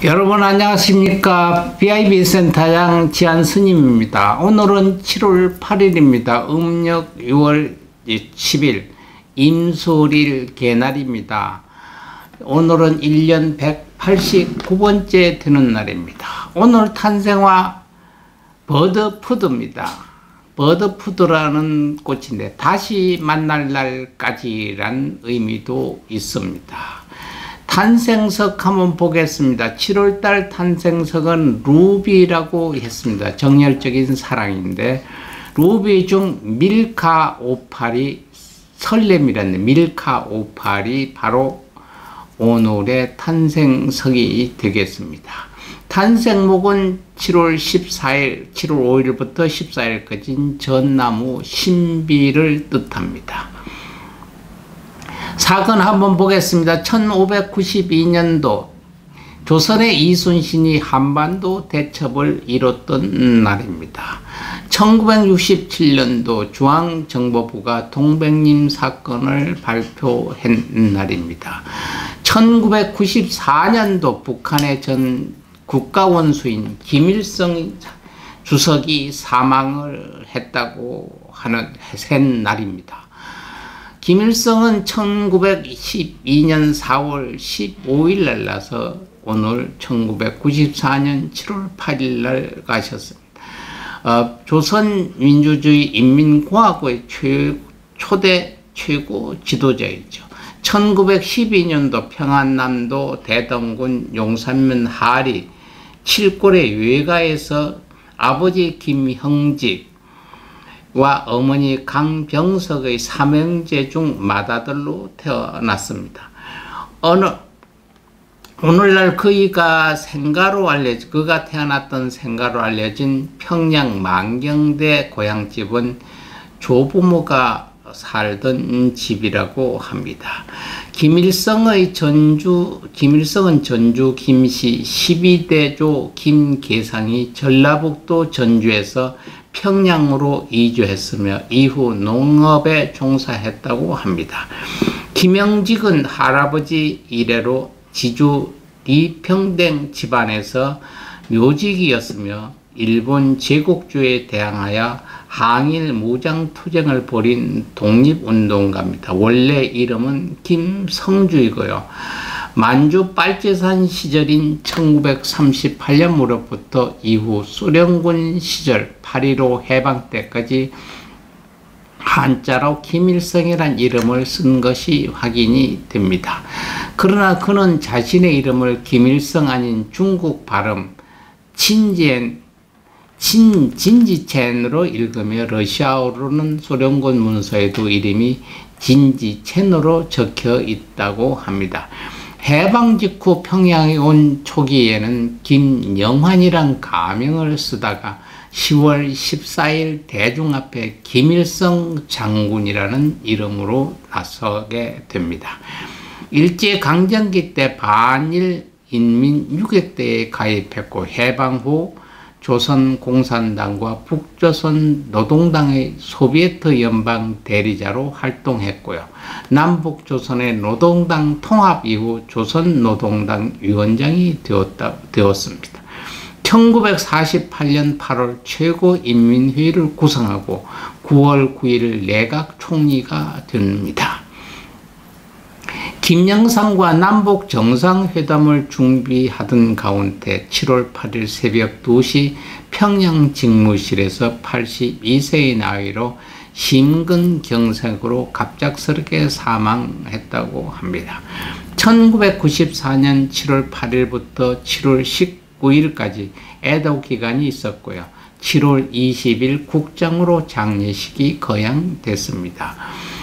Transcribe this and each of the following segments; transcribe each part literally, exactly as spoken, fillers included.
여러분 안녕하십니까. 비아이비 센터장 지한스님입니다. 오늘은 칠월 팔일입니다. 음력 유월 십일 임술일 개날입니다. 오늘은 일 년 백팔십구 번째 되는 날입니다. 오늘 탄생화 버드푸드입니다. 버드푸드라는 꽃인데 다시 만날 날까지란 의미도 있습니다. 탄생석 한번 보겠습니다. 칠월달 탄생석은 루비라고 했습니다. 정열적인 사랑인데 루비 중 밀카 오팔이 설렘이라는 밀카 오팔이 바로 오늘의 탄생석이 되겠습니다. 탄생목은 칠월 십사일, 칠월 오일부터 십사일까지인 전나무 신비를 뜻합니다. 사건 한번 보겠습니다. 천오백구십이 년도 조선의 이순신이 한반도 대첩을 이뤘던 날입니다. 천구백육십칠 년도 중앙정보부가 동백림 사건을 발표한 날입니다. 천구백구십사 년도 북한의 전 국가원수인 김일성 주석이 사망을 했다고 하는 한 날입니다. 김일성은 천구백십이 년 사월 십오일 날 나서 오늘 천구백구십사 년 칠월 팔일 날 가셨습니다. 어, 조선민주주의 인민공화국의 최, 초대 최고 지도자이죠. 천구백십이 년도 평안남도 대동군 용산면 하리 칠골의 외가에서 아버지 김형직 와 어머니 강병석의 삼형제 중 맏아들로 태어났습니다. 어느 오늘날 그이가 생가로 알려진 그가 태어났던 생가로 알려진 평양 만경대 고향집은 조부모가 살던 집이라고 합니다. 김일성의 전주 김일성은 전주 김씨 십이 대조 김계상이 전라북도 전주에서 평양으로 이주했으며 이후 농업에 종사했다고 합니다. 김영직은 할아버지 이래로 지주 리평댕 집안에서 묘직이었으며 일본 제국주의에 대항하여 항일 무장투쟁을 벌인 독립운동가입니다. 원래 이름은 김성주이고요. 만주 빨치산 시절인 천구백삼십팔 년 무렵부터 이후 소련군 시절 팔일오 해방 때까지 한자로 김일성이란 이름을 쓴 것이 확인이 됩니다. 그러나 그는 자신의 이름을 김일성 아닌 중국 발음 친젠, 친, 진지첸으로 읽으며 러시아어로는 소련군 문서에도 이름이 진지첸으로 적혀 있다고 합니다. 해방 직후 평양에 온 초기에는 김영환이란 가명을 쓰다가 시월 십사일 대중 앞에 김일성 장군이라는 이름으로 나서게 됩니다. 일제강점기 때 반일 인민유격대에 가입했고 해방 후 조선공산당과 북조선 노동당의 소비에트 연방 대리자로 활동했고요. 남북조선의 노동당 통합 이후 조선노동당 위원장이 되었다, 되었습니다. 천구백사십팔 년 팔월 최고인민회의를 구성하고 구월 구일 내각 총리가 됩니다. 김영삼과 남북 정상회담을 준비하던 가운데 칠월 팔일 새벽 두 시 평양 직무실에서 팔십이 세의 나이로 심근경색으로 갑작스럽게 사망했다고 합니다. 천구백구십사 년 칠월 팔일부터 칠월 십구일까지 애도 기간이 있었고요. 칠월 이십일 국장으로 장례식이 거양됐습니다.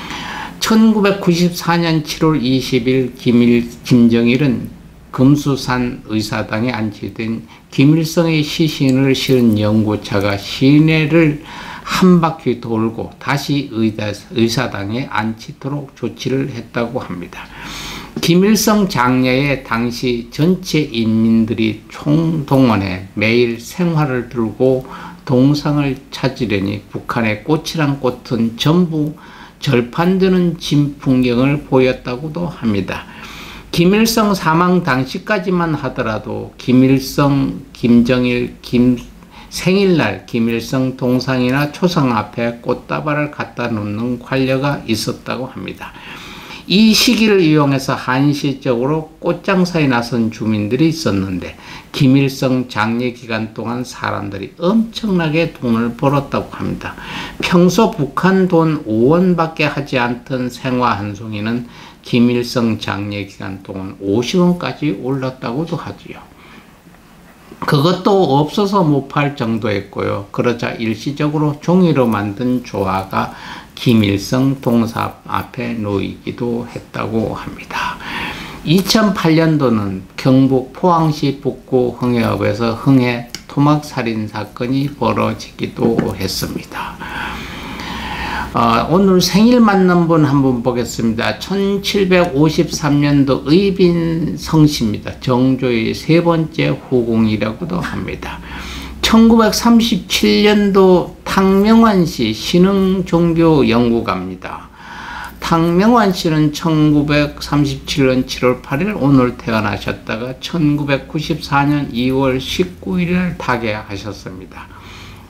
천구백구십사 년 칠월 이십일 김일, 김정일은 금수산 의사당에 안치된 김일성의 시신을 실은 연구차가 시내를 한 바퀴 돌고 다시 의사, 의사당에 안치도록 조치를 했다고 합니다. 김일성 장례에 당시 전체 인민들이 총동원해 매일 생화를 들고 동상을 찾으려니 북한의 꽃이란 꽃은 전부 절판되는 진풍경을 보였다고도 합니다. 김일성 사망 당시까지만 하더라도 김일성, 김정일, 김 생일날 김일성 동상이나 초상 앞에 꽃다발을 갖다 놓는 관례가 있었다고 합니다. 이 시기를 이용해서 한시적으로 꽃장사에 나선 주민들이 있었는데 김일성 장례 기간 동안 사람들이 엄청나게 돈을 벌었다고 합니다. 평소 북한 돈 오 원밖에 하지 않던 생화 한 송이는 김일성 장례 기간 동안 오십 원까지 올랐다고도 하지요. 그것도 없어서 못 팔 정도였고요. 그러자 일시적으로 종이로 만든 조화가 김일성 동상 앞에 놓이기도 했다고 합니다. 이천팔 년도는 경북 포항시 북구 흥해읍에서 흥해 토막살인 사건이 벌어지기도 했습니다. 어, 오늘 생일 맞는 분 한번 보겠습니다. 천칠백오십삼 년도 의빈성씨입니다. 정조의 세 번째 후궁이라고도 합니다. 천구백삼십칠 년도 탕명환씨 신흥종교 연구가입니다. 탕명환씨는 천구백삼십칠 년 칠월 팔일 오늘 태어나셨다가 천구백구십사 년 이월 십구일을 타계하셨습니다.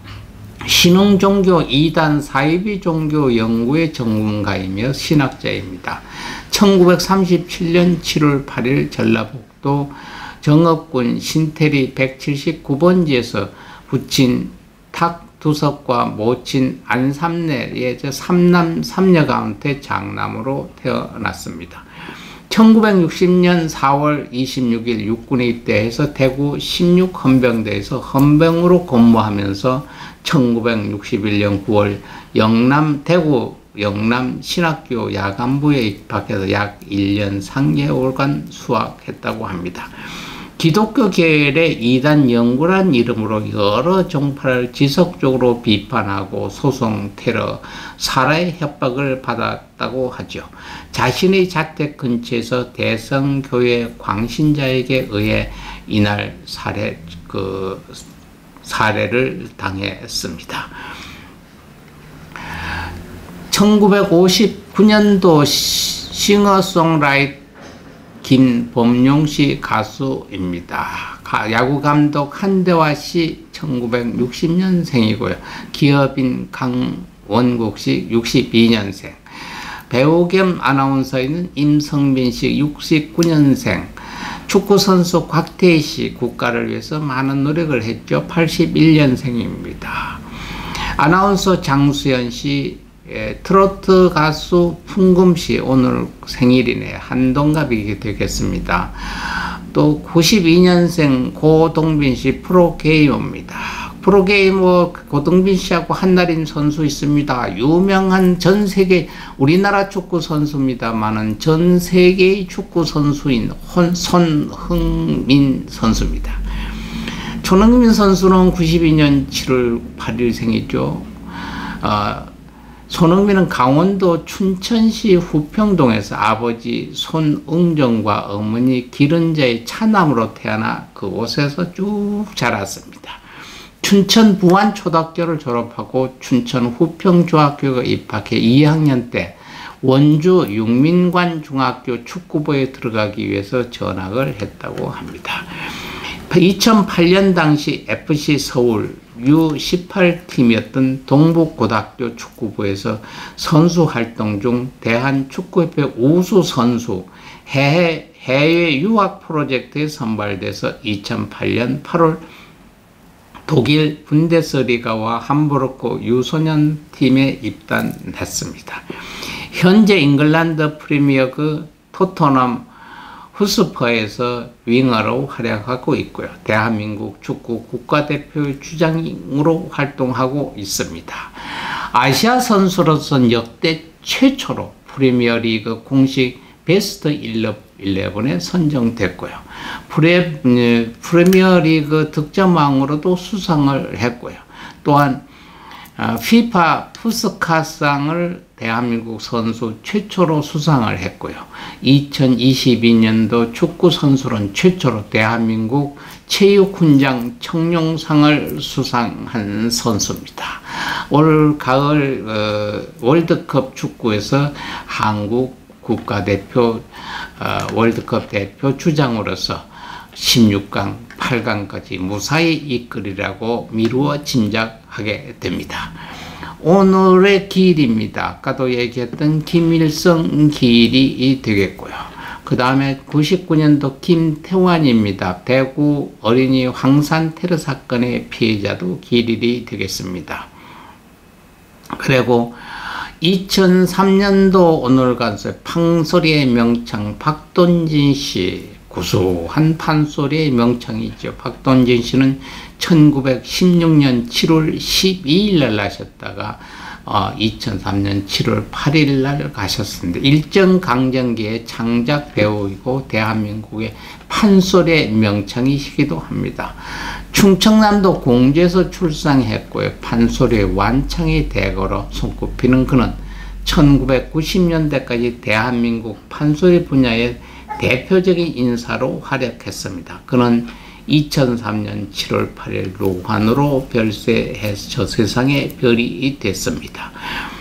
신흥종교 이 단 사이비 종교 연구의 전문가이며 신학자입니다. 천구백삼십칠 년 칠월 팔일 전라북도 정읍군 신태리 백칠십구 번지에서 부친 탁두석과 모친 안삼내의 삼남 삼녀 가운데 장남으로 태어났습니다. 천구백육십 년 사월 이십육일 육군에 입대해서 대구 십육 헌병대에서 헌병으로 근무하면서 천구백육십일 년 구월 영남 대구 영남 신학교 야간부에 입학해서 약 일 년 삼 개월간 수학했다고 합니다. 기독교 계열의 이단 연구란 이름으로 여러 종파를 지속적으로 비판하고 소송, 테러, 살해 협박을 받았다고 하죠. 자신의 자택 근처에서 대성교회 광신자에게 의해 이날 살해, 그, 살해를 당했습니다. 천구백오십구 년도 싱어송라이터 김범용씨 가수입니다. 야구 감독 한대화씨 천구백육십 년생이고요. 기업인 강원국씨 육십이 년생. 배우 겸 아나운서인 임성빈씨 육십구 년생. 축구선수 곽태희씨 국가를 위해서 많은 노력을 했죠. 팔십일 년생입니다. 아나운서 장수연씨, 예, 트로트 가수 풍금씨 오늘 생일이네. 한동갑이 되겠습니다. 또 구십이 년생 고동빈씨 프로게이머입니다. 프로게이머 고동빈씨하고 한나린 선수 있습니다. 유명한 전세계 우리나라 축구 선수입니다만은 전세계의 축구 선수인 손흥민 선수입니다. 손흥민 선수는 구십이 년 칠월 팔일 생이죠. 어, 손흥민은 강원도 춘천시 후평동에서 아버지 손응정과 어머니 기른자의 차남으로 태어나 그곳에서 쭉 자랐습니다. 춘천 부안초등학교를 졸업하고 춘천 후평중학교에 입학해 이 학년 때 원주 육민관중학교 축구부에 들어가기 위해서 전학을 했다고 합니다. 이천팔 년 당시 에프씨 서울 유 십팔 팀이었던 동북고등학교 축구부에서 선수 활동 중 대한축구협회 우수 선수 해외, 해외 유학 프로젝트에 선발돼서 이천팔 년 팔월 독일 분데스리가와 함부르크 유소년 팀에 입단했습니다. 현재 잉글랜드 프리미어그 토트넘 후스퍼에서 윙어로 활약하고 있고요. 대한민국 축구 국가대표 주장으로 활동하고 있습니다. 아시아 선수로서는 역대 최초로 프리미어리그 공식 베스트 십일에 선정됐고요. 프레, 프리미어리그 득점왕으로도 수상을 했고요. 또한 피파 푸스카상을 대한민국 선수 최초로 수상을 했고요. 이천이십이 년도 축구 선수는 최초로 대한민국 체육훈장 청룡상을 수상한 선수입니다. 올 가을 어, 월드컵 축구에서 한국 국가대표 어, 월드컵 대표 주장으로서 십육 강, 팔 강까지 무사히 이끌이라고 미루어 짐작하게 됩니다. 오늘의 길입니다. 아까도 얘기했던 김일성 길이 되겠고요. 그 다음에 구십구 년도 김태환입니다. 대구 어린이 황산 테러 사건의 피해자도 길이 되겠습니다. 그리고 이천삼 년도 오늘 간서 판소리의 명창 박돈진 씨, 구수한 판소리의 명창이죠. 박돈진 씨는 천구백십육 년 칠월 십이일 날 나셨다가 어, 이천삼 년 칠월 팔일 날 가셨습니다. 일정강점기의 창작 배우이고 대한민국의 판소리의 명창이시기도 합니다. 충청남도 공주에서 출생했고요. 판소리의 완창의 대거로 손꼽히는 그는 천구백구십 년대까지 대한민국 판소리 분야의 대표적인 인사로 활약했습니다. 그는 이천삼 년 칠월 팔일 로환으로 별세해서 저 세상에 별이 됐습니다.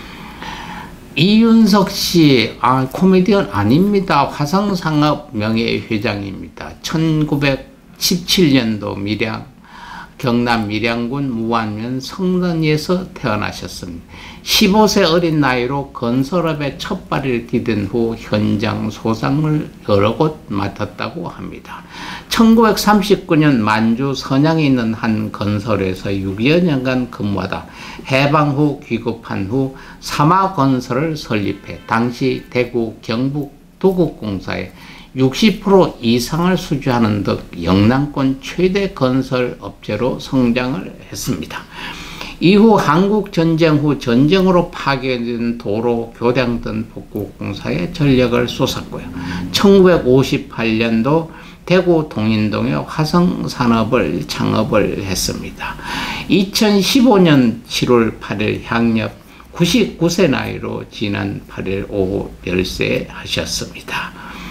이윤석 씨, 아, 코미디언 아닙니다. 화성상업 명예회장입니다. 천구백십칠 년도 밀양, 경남 밀양군 무안면 성런리에서 태어나셨습니다. 십오 세 어린 나이로 건설업에 첫 발을 디딘 후 현장 소상을 여러 곳 맡았다고 합니다. 천구백삼십구 년 만주 선양에 있는 한 건설에서 육여 년간 근무하다 해방 후 귀국한 후 삼화건설을 설립해 당시 대구 경북 도국공사에 육십 퍼센트 이상을 수주하는 등 영남권 최대 건설 업체로 성장을 했습니다. 이후 한국 전쟁 후 전쟁으로 파괴된 도로, 교량 등 복구공사에 전력을 쏟았고요. 천구백오십팔 년도 대구 동인동에 화성산업을 창업을 했습니다. 이천십오 년 칠월 팔일 향력 구십구 세 나이로 지난 팔일 오후 별세하셨습니다.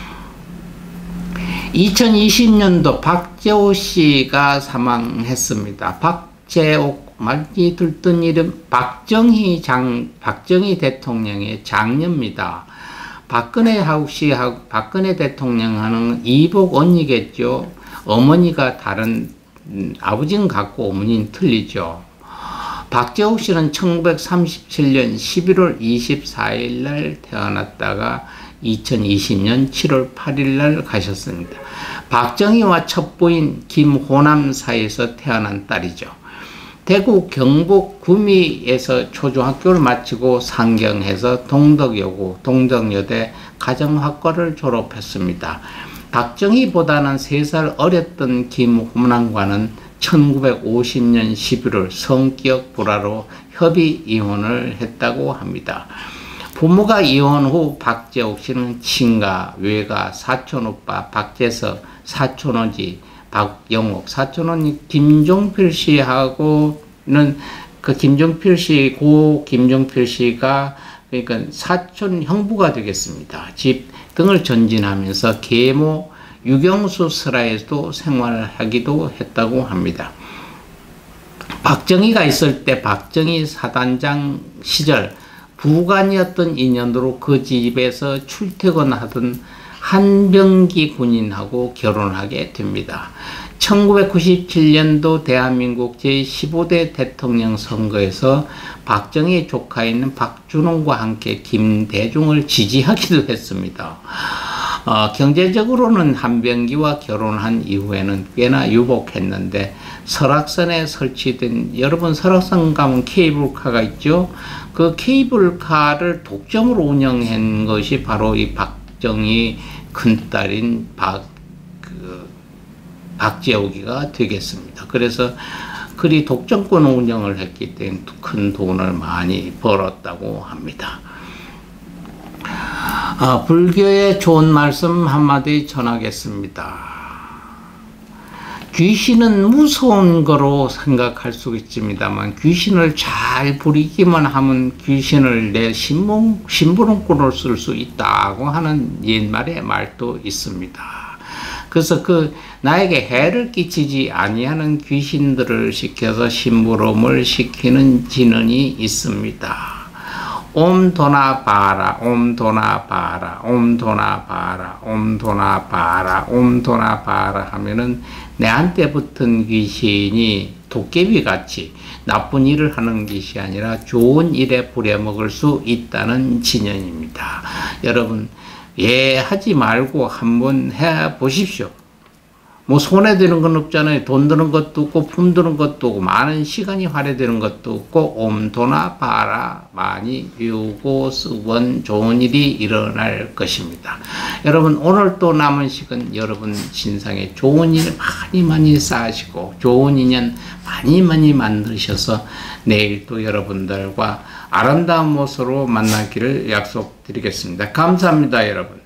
이천이십 년도 박재호 씨가 사망했습니다. 박재호 말기 들뜬 이름 박정희 장 박정희 대통령의 장녀입니다. 박근혜 씨하고 박근혜 대통령 하는 이복 언니겠죠. 어머니가 다른 음, 아버지는 같고 어머니는 틀리죠. 박재호 씨는 천구백삼십칠 년 십일월 이십사일 날 태어났다가 이천이십 년 칠월 팔일 날 가셨습니다. 박정희와 첩부인 김호남 사이에서 태어난 딸이죠. 대구 경북 구미에서 초중학교를 마치고 상경해서 동덕여고, 동덕여대 가정학과를 졸업했습니다. 박정희보다는 세 살 어렸던 김호남과는 천구백오십 년 십일월 성격 불화로 협의 이혼을 했다고 합니다. 부모가 이혼 후 박재옥 씨는 친가, 외가, 사촌오빠 박재석, 사촌오지 박영옥, 사촌언니 김종필 씨하고는 그 김종필 씨, 고 김종필 씨가 그러니까 사촌 형부가 되겠습니다. 집 등을 전진하면서 계모 유경수 슬하에도 생활하기도 했다고 합니다. 박정희가 있을 때 박정희 사단장 시절 부관이었던 인연으로 그 집에서 출퇴근하던 한병기 군인하고 결혼하게 됩니다. 천구백구십칠 년도 대한민국 제십오 대 대통령 선거에서 박정희 조카인 박준홍과 함께 김대중을 지지하기도 했습니다. 어, 경제적으로는 한병기와 결혼한 이후에는 꽤나 유복했는데 설악산에 설치된, 여러분 설악산 가면 케이블카가 있죠. 그 케이블카를 독점으로 운영한 것이 바로 이 박정희 큰딸인 박, 그, 박재옥이가 되겠습니다. 그래서 그리 독점권 운영을 했기 때문에 큰 돈을 많이 벌었다고 합니다. 아, 불교의 좋은 말씀 한마디 전하겠습니다. 귀신은 무서운 거로 생각할 수 있습니다만 귀신을 잘 부리기만 하면 귀신을 내 신분, 신부름꾼으로 쓸 수 있다고 하는 옛말의 말도 있습니다. 그래서 그 나에게 해를 끼치지 아니하는 귀신들을 시켜서 심부름을 시키는 진언이 있습니다. 옴 도나 바라, 옴 도나 바라, 옴 도나 바라, 옴 도나 바라, 옴 도나 바라 하면은 내한테 붙은 귀신이 도깨비 같이 나쁜 일을 하는 것이 아니라 좋은 일에 부려먹을 수 있다는 진언입니다. 여러분, 예, 하지 말고 한번 해 보십시오. 뭐 손에 드는 건 없잖아요. 돈 드는 것도 없고 품 드는 것도 없고 많은 시간이 할애되는 것도 없고 옴도나 바라 많이 비우고 쓰면 좋은 일이 일어날 것입니다. 여러분, 오늘 또 남은 시간 여러분 신상에 좋은 일 많이 많이 쌓으시고 좋은 인연 많이 많이 만드셔서 내일 또 여러분들과 아름다운 모습으로 만나기를 약속드리겠습니다. 감사합니다, 여러분.